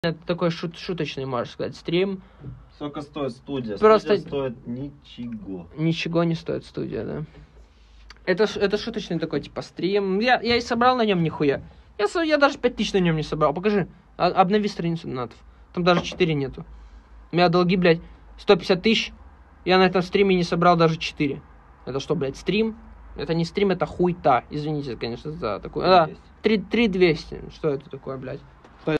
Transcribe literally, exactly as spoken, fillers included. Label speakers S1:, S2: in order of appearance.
S1: Это такой шут, шуточный, можно сказать, стрим.
S2: Сколько стоит студия?
S1: Просто...
S2: Студия стоит ничего.
S1: Ничего не стоит студия, да. Это, это шуточный такой, типа, стрим. Я, я и собрал на нем нихуя. Я, я даже пять тысяч на нем не собрал. Покажи. А, обнови страницу донатов. Там даже четыре нету. У меня долги, блядь, сто пятьдесят тысяч. Я на этом стриме не собрал даже четыре. Это что, блядь, стрим? Это не стрим, это хуйта. Извините, конечно, за такое. Да, три двести. Что это такое, блядь?